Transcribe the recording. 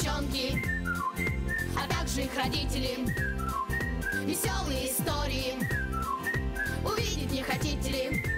девчонки, а также их родители. Веселые истории увидеть не хотите ли?